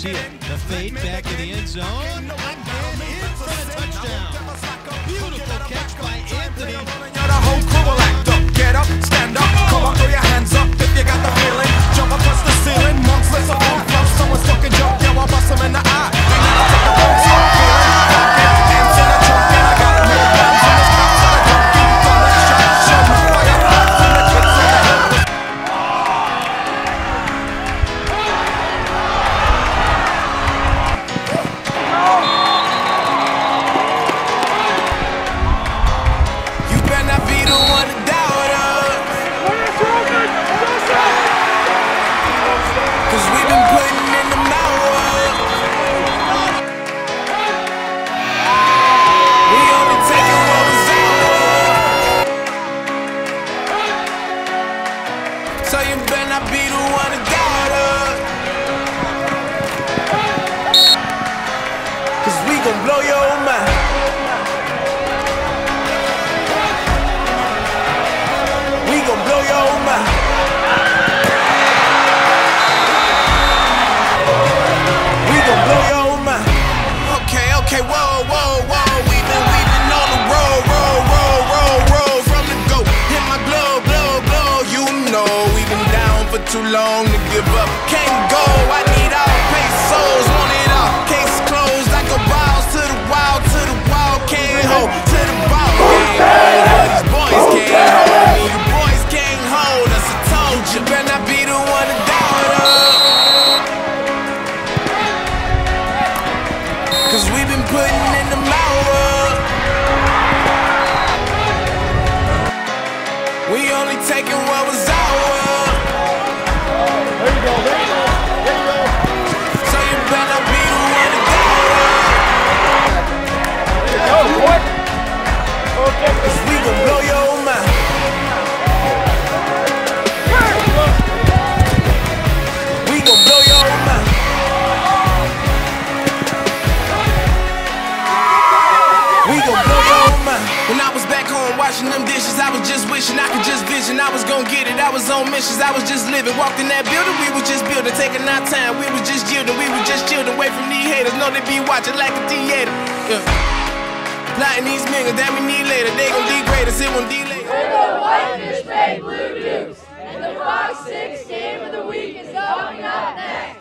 see it. The fade back in the end zone. And in for a touchdown. Beautiful catch by Anthony. The whole crew will act up. Get up, stand up, come on, throw your hands up if you got the feeling. Jump up, touch the ceiling. Monks, let's all bump up. Someone's fucking jump, yo, I'll bust them in the eye. And now I take the bones, so I'm feeling. Hands in the trunk, and I got more guns in this cup. So the junkie, thunder, show my fire. From the kids in the house. You better not be the one to doubt us. Cause we've been putting in the mouth. We only taking what was ours. So you better not be the one to doubt us. Cause we gon' blow your mind. We gon' blow your mind. We gon' blow your mind. Okay, whoa. We've been on the road, from the go. Hit my blow. You know we've been down for too long to give up. Can't go, I need all pesos, want it all. Case closed, I go balls to the wall, can't hold to the ball. These boys can't hold me, you boys can't hold us. I told you, better not be the one to doubt us. Cause we've been putting in the mouth. We only taking what was ours. There you go. So you better be the one to doubt us. There you go, boy. Okay. Cause we gon' blow your mind. We gon' blow your mind. We gon' blow your mind. When I was back home washing them dishes, I was just wishing I could just vision. I was gon' get it, I was on missions, I was just living. Walked in that building, we was just building, taking our time. We was just yielding, we was just chillin', away from these haters. Know they be watching like a theater. Yeah. Plotting these niggas that we need later, they gon' degrade us, it won't delay. We're the Whitefish Bay Blue Dukes, and the Fox 6 game of the week is coming up next.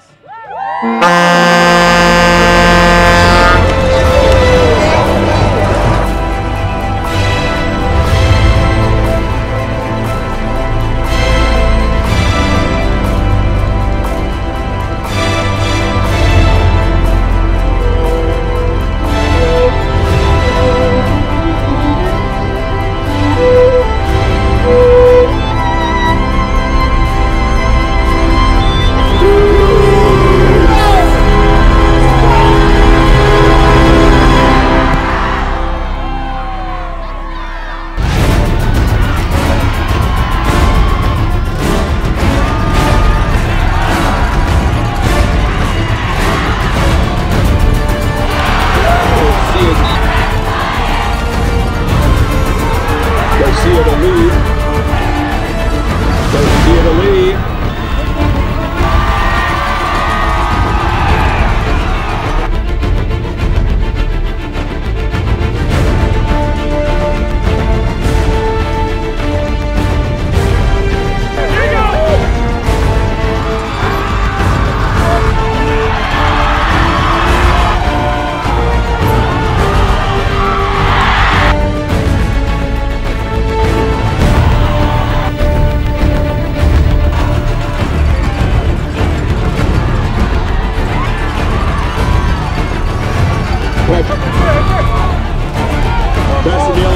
That's the deal.